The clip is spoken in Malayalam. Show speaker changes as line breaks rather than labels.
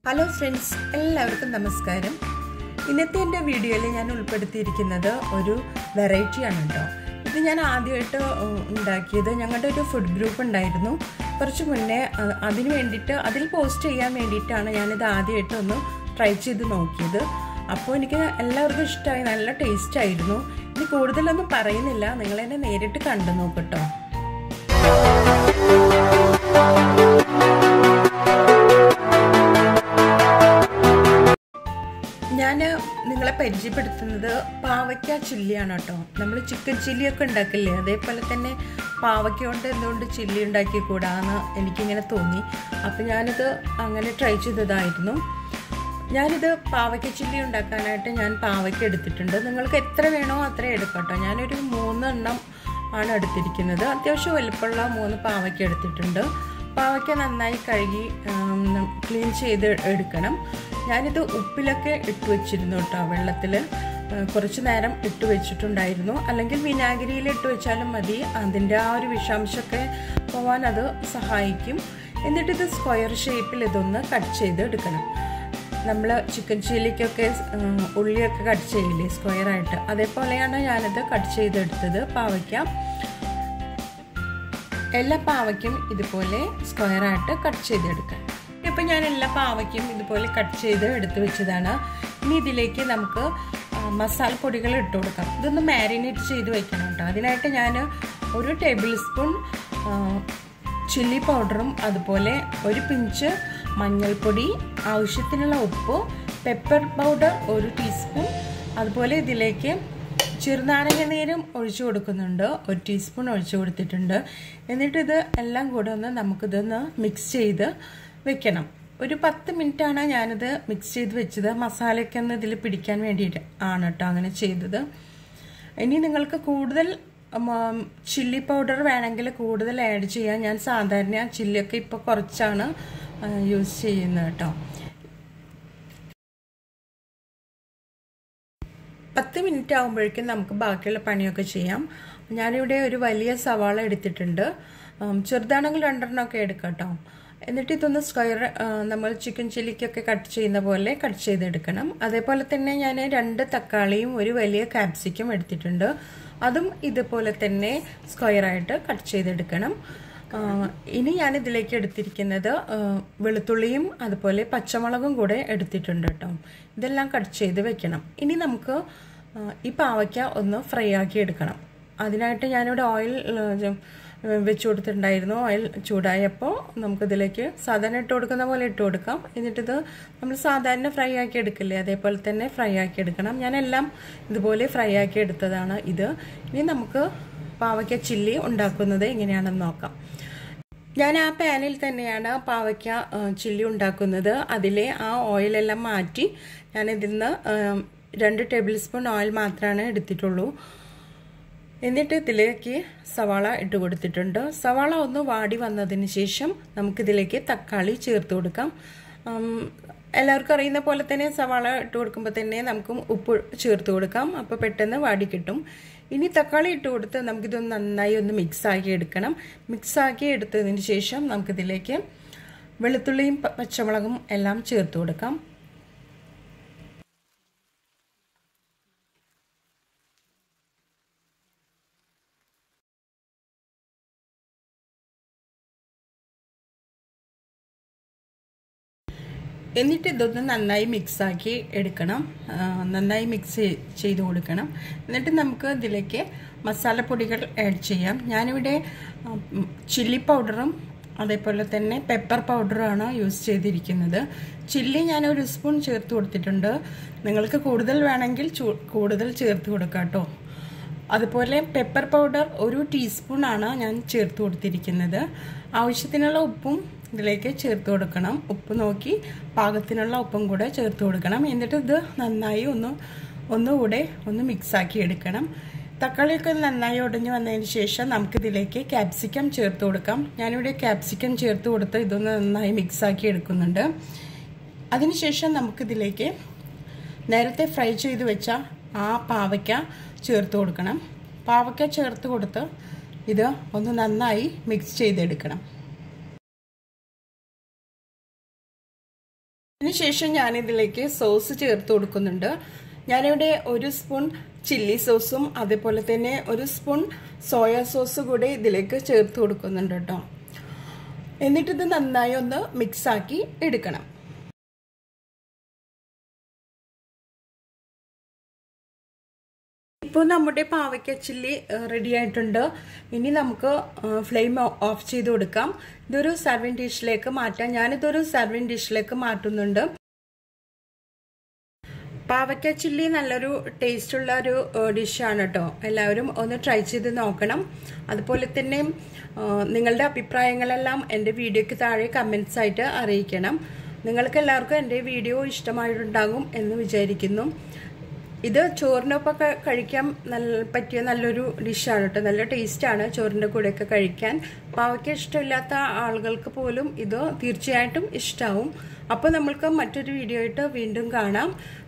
Hello friends, എല്ലാവർക്കും നമസ്കാരം. ഇന്നത്തെ എൻ്റെ വീഡിയോയിൽ ഞാൻ ഉൾപ്പെടുത്തിയിരിക്കുന്നത് ഒരു വെറൈറ്റി ആണ് ട്ടോ. ഇത് ഞാൻ ആദ്യമായിട്ട് ഉണ്ടാക്കിയത് ഞങ്ങളുടെ ഒരു ഫുഡ് ഗ്രൂപ്പ് ഉണ്ടായിരുന്നു. കുറച്ച് മുന്നേ അതിനു വേണ്ടിയിട്ട് അതിൽ പോസ്റ്റ് ചെയ്യാൻ വേണ്ടിയിട്ടാണ് ഞാൻ ഇത് ആദ്യമായിട്ട് ഒന്ന് ട്രൈ ചെയ്ത് നോക്കിയത്. അപ്പോൾ എനിക്ക് എല്ലാവർക്കും ഇഷ്ടമായി, നല്ല ടേസ്റ്റ് ആയിരുന്നു. ഇനി കൂടുതലൊന്നും പറയുന്നില്ല, നിങ്ങൾ എന്നെ നേരിട്ട് കണ്ടു നോക്കട്ടോ. ഞാൻ നിങ്ങളെ പരിചയപ്പെടുത്തുന്നത് പാവയ്ക്ക ചില്ലിയാണ് കേട്ടോ. നമ്മൾ ചിക്കൻ ചില്ലിയൊക്കെ ഉണ്ടാക്കില്ലേ, അതേപോലെ തന്നെ പാവയ്ക്ക കൊണ്ട് എന്തുകൊണ്ട് ചില്ലി ഉണ്ടാക്കിക്കൂടാന്ന് എനിക്കിങ്ങനെ തോന്നി. അപ്പം ഞാനിത് അങ്ങനെ ട്രൈ ചെയ്തതായിരുന്നു. ഞാനിത് പാവയ്ക്ക ചില്ലി ഉണ്ടാക്കാനായിട്ട് ഞാൻ പാവയ്ക്ക എടുത്തിട്ടുണ്ട്. നിങ്ങൾക്ക് എത്ര വേണോ അത്ര എടുക്കട്ടോ. ഞാനൊരു 3 എണ്ണം ആണ് എടുത്തിരിക്കുന്നത്. അത്യാവശ്യം വലുപ്പമുള്ള 3 പാവയ്ക്ക എടുത്തിട്ടുണ്ട്. പാവയ്ക്ക നന്നായി കഴുകി ക്ലീൻ ചെയ്ത് എടുക്കണം. ഞാനിത് ഉപ്പിലൊക്കെ ഇട്ട് വെച്ചിരുന്നു കേട്ടോ. വെള്ളത്തിൽ കുറച്ച് നേരം ഇട്ട് വെച്ചിട്ടുണ്ടായിരുന്നു. അല്ലെങ്കിൽ വിനാഗിരിയിൽ ഇട്ട് വെച്ചാലും മതി, അതിൻ്റെ ആ ഒരു വിഷാംശമൊക്കെ പോവാൻ അത് സഹായിക്കും. എന്നിട്ടിത് സ്ക്വയർ ഷേപ്പിൽ ഇതൊന്ന് കട്ട് ചെയ്ത് എടുക്കണം. നമ്മൾ ചിക്കൻ ചില്ലിക്കൊക്കെ ഉള്ളിയൊക്കെ കട്ട് ചെയ്യില്ലേ സ്ക്വയറായിട്ട്, അതേപോലെയാണ് ഞാനിത് കട്ട് ചെയ്തെടുത്തത്. പാവയ്ക്ക എല്ലാ പാവയ്ക്കും ഇതുപോലെ സ്ക്വയറായിട്ട് കട്ട് ചെയ്തെടുക്കാം. ഇപ്പം ഞാൻ എല്ലാ പാവയ്ക്കും ഇതുപോലെ കട്ട് ചെയ്ത് എടുത്തു വെച്ചതാണ്. ഇനി ഇതിലേക്ക് നമുക്ക് മസാലപ്പൊടികൾ ഇട്ട് കൊടുക്കാം. ഇതൊന്ന് മാരിനേറ്റ് ചെയ്ത് വെക്കണം കേട്ടോ. അതിനായിട്ട് ഞാൻ 1 ടേബിൾ സ്പൂൺ ചില്ലി പൗഡറും അതുപോലെ 1 പിഞ്ച് മഞ്ഞൾപ്പൊടി, ആവശ്യത്തിനുള്ള ഉപ്പ്, പെപ്പർ പൗഡർ 1 ടീസ്പൂൺ, അതുപോലെ ഇതിലേക്ക് ചെറുനാരങ്ങ നീരും ഒഴിച്ചു കൊടുക്കുന്നുണ്ട്. 1 ടീസ്പൂൺ ഒഴിച്ചു കൊടുത്തിട്ടുണ്ട്. എന്നിട്ടിത് എല്ലാം കൂടെ ഒന്ന് നമുക്കിതൊന്ന് മിക്സ് ചെയ്ത് വെക്കണം. ഒരു 10 മിനിറ്റാണ് ഞാനിത് മിക്സ് ചെയ്ത് വെച്ചത്. മസാലയൊക്കെ ഒന്ന് ഇതിൽ പിടിക്കാൻ വേണ്ടിയിട്ട് ആണ് കേട്ടോ അങ്ങനെ ചെയ്തത്. ഇനി നിങ്ങൾക്ക് കൂടുതൽ ചില്ലി പൗഡർ വേണമെങ്കിൽ കൂടുതൽ ആഡ് ചെയ്യാം. ഞാൻ സാധാരണ ചില്ലിയൊക്കെ ഇപ്പോൾ കുറച്ചാണ് യൂസ് ചെയ്യുന്നത് കേട്ടോ. 10 മിനിറ്റ് ആകുമ്പോഴേക്കും നമുക്ക് ബാക്കിയുള്ള പണിയൊക്കെ ചെയ്യാം. ഞാനിവിടെ ഒരു വലിയ സവാള എടുത്തിട്ടുണ്ട്. ചെറുതാണെങ്കിൽ 2 എണ്ണമൊക്കെ എടുക്കാം കേട്ടോ. എന്നിട്ട് ഇതൊന്ന് സ്ക്വയർ നമ്മൾ ചിക്കൻ ചില്ലിക്കൊക്കെ കട്ട് ചെയ്യുന്ന പോലെ കട്ട് ചെയ്തെടുക്കണം. അതേപോലെ തന്നെ ഞാൻ 2 തക്കാളിയും 1 വലിയ ക്യാപ്സിക്കം എടുത്തിട്ടുണ്ട്. അതും ഇതുപോലെ തന്നെ സ്ക്വയറായിട്ട് കട്ട് ചെയ്തെടുക്കണം. ഇനി ഞാൻ ഇതിലേക്ക് എടുത്തിരിക്കുന്നത് വെളുത്തുള്ളിയും അതുപോലെ പച്ചമുളകും കൂടെ എടുത്തിട്ടുണ്ട് കേട്ടോ. ഇതെല്ലാം കട്ട് ചെയ്ത് വെക്കണം. ഇനി നമുക്ക് ഈ പാവയ്ക്ക ഒന്ന് ഫ്രൈ ആക്കി എടുക്കണം. അതിനായിട്ട് ഞാനിവിടെ ഓയിൽ വെച്ച് കൊടുത്തിട്ടുണ്ടായിരുന്നു. ഓയിൽ ചൂടായപ്പോൾ നമുക്കിതിലേക്ക് സാധാരണ ഇട്ട് കൊടുക്കുന്ന പോലെ ഇട്ട് കൊടുക്കാം. എന്നിട്ടിത് നമ്മൾ സാധാരണ ഫ്രൈ ആക്കി എടുക്കില്ലേ, അതേപോലെ തന്നെ ഫ്രൈ ആക്കി എടുക്കണം. ഞാനെല്ലാം ഇതുപോലെ ഫ്രൈ ആക്കി എടുത്തതാണ് ഇത്. ഇനി നമുക്ക് പാവയ്ക്ക ചില്ലി ഉണ്ടാക്കുന്നത് എങ്ങനെയാണെന്ന് നോക്കാം. ഞാൻ ആ പാനിൽ തന്നെയാണ് പാവയ്ക്ക ചില്ലി ഉണ്ടാക്കുന്നത്. അതിലെ ആ ഓയിലെല്ലാം മാറ്റി ഞാൻ ഇതിൽ നിന്ന് 2 ടേബിൾ സ്പൂൺ ഓയിൽ മാത്രമാണ് എടുത്തിട്ടുള്ളൂ. എന്നിട്ട് ഇതിലേക്ക് സവാള ഇട്ട് കൊടുത്തിട്ടുണ്ട്. സവാള ഒന്ന് വാടി വന്നതിന് ശേഷം നമുക്കിതിലേക്ക് തക്കാളി ചേർത്ത് കൊടുക്കാം. എല്ലാവർക്കും അറിയുന്ന പോലെ തന്നെ സവാള ഇട്ട് കൊടുക്കുമ്പോൾ തന്നെ നമുക്ക് ഉപ്പ് ചേർത്ത് കൊടുക്കാം. അപ്പോൾ പെട്ടെന്ന് വാടി കിട്ടും. ഇനി തക്കാളി ഇട്ട് കൊടുത്ത് നമുക്കിതൊന്ന് നന്നായി ഒന്ന് മിക്സാക്കി എടുക്കണം. മിക്സാക്കി എടുത്തതിന് ശേഷം നമുക്കിതിലേക്ക് വെളുത്തുള്ളിയും പച്ചമുളകും എല്ലാം ചേർത്ത് കൊടുക്കാം. എന്നിട്ട് ഇതൊന്ന് നന്നായി മിക്സാക്കി എടുക്കണം. നന്നായി മിക്സ് ചെയ്ത് കൊടുക്കണം. എന്നിട്ട് നമുക്ക് ഇതിലേക്ക് മസാലപ്പൊടികൾ ആഡ് ചെയ്യാം. ഞാനിവിടെ ചില്ലി പൗഡറും അതേപോലെ തന്നെ പെപ്പർ പൗഡറുമാണ് യൂസ് ചെയ്തിരിക്കുന്നത്. ചില്ലി ഞാൻ 1 സ്പൂൺ ചേർത്ത് കൊടുത്തിട്ടുണ്ട്. നിങ്ങൾക്ക് കൂടുതൽ വേണമെങ്കിൽ കൂടുതൽ ചേർത്ത് കൊടുക്കാം കേട്ടോ. അതുപോലെ പെപ്പർ പൗഡർ 1 ടീസ്പൂണാണ് ഞാൻ ചേർത്ത് കൊടുത്തിരിക്കുന്നത്. ആവശ്യത്തിനുള്ള ഉപ്പും ഇതിലേക്ക് ചേർത്ത് കൊടുക്കണം. ഉപ്പ് നോക്കി പാകത്തിനുള്ള ഉപ്പും കൂടെ ചേർത്ത് കൊടുക്കണം. എന്നിട്ട് ഇത് നന്നായി ഒന്നുകൂടെ ഒന്ന് മിക്സാക്കി എടുക്കണം. തക്കാളിയൊക്കെ നന്നായി ഉടഞ്ഞു വന്നതിന് ശേഷം നമുക്കിതിലേക്ക് ക്യാപ്സിക്കം ചേർത്ത് കൊടുക്കാം. ഞാനിവിടെ ക്യാപ്സിക്കം ചേർത്ത് കൊടുത്ത് ഇതൊന്ന് നന്നായി മിക്സാക്കി എടുക്കുന്നുണ്ട്. അതിനുശേഷം നമുക്കിതിലേക്ക് നേരത്തെ ഫ്രൈ ചെയ്ത് വെച്ച ആ പാവയ്ക്ക ചേർത്ത് കൊടുക്കണം. പാവയ്ക്ക ചേർത്ത് കൊടുത്ത് ഇത് ഒന്ന് നന്നായി മിക്സ് ചെയ്തെടുക്കണം. അതിനുശേഷം ഞാനിതിലേക്ക് സോസ് ചേർത്ത് കൊടുക്കുന്നുണ്ട്. ഞാനിവിടെ 1 സ്പൂൺ ചില്ലി സോസും അതേപോലെ തന്നെ 1 സ്പൂൺ സോയ സോസ് കൂടി ഇതിലേക്ക് ചേർത്ത് കൊടുക്കുന്നുണ്ട് കേട്ടോ. എന്നിട്ടിത് നന്നായി ഒന്ന് മിക്സാക്കി എടുക്കണം. ഇപ്പോൾ നമ്മുടെ പാവയ്ക്ക ചില്ലി റെഡി ആയിട്ടുണ്ട്. ഇനി നമുക്ക് ഫ്ലെയിം ഓഫ് ചെയ്ത് കൊടുക്കാം. ഇതൊരു സർവിംഗ് ഡിഷിലേക്ക് മാറ്റാം. ഞാനിതൊരു സർവിംഗ് ഡിഷിലേക്ക് മാറ്റുന്നുണ്ട്. പാവയ്ക്ക ചില്ലി നല്ലൊരു ടേസ്റ്റുള്ള ഒരു ഡിഷാണ് കേട്ടോ. എല്ലാവരും ഒന്ന് ട്രൈ ചെയ്ത് നോക്കണം. അതുപോലെ തന്നെ നിങ്ങളുടെ അഭിപ്രായങ്ങളെല്ലാം എൻ്റെ വീഡിയോയ്ക്ക് താഴെ കമൻസ് ആയിട്ട് അറിയിക്കണം. നിങ്ങൾക്ക് എല്ലാവർക്കും എൻ്റെ വീഡിയോ ഇഷ്ടമായിട്ടുണ്ടാകും എന്ന് വിചാരിക്കുന്നു. ഇത് ചോറിനൊപ്പം കഴിക്കാൻ പറ്റിയ നല്ലൊരു ഡിഷാണ് കേട്ടോ. നല്ല ടേസ്റ്റാണ് ചോറിൻ്റെ കൂടെയൊക്കെ കഴിക്കാൻ. പാവയ്ക്ക ഇഷ്ടമില്ലാത്ത ആളുകൾക്ക് പോലും ഇത് തീർച്ചയായിട്ടും ഇഷ്ടമാവും. അപ്പോൾ നമ്മൾക്ക് മറ്റൊരു വീഡിയോ ആയിട്ട് വീണ്ടും കാണാം.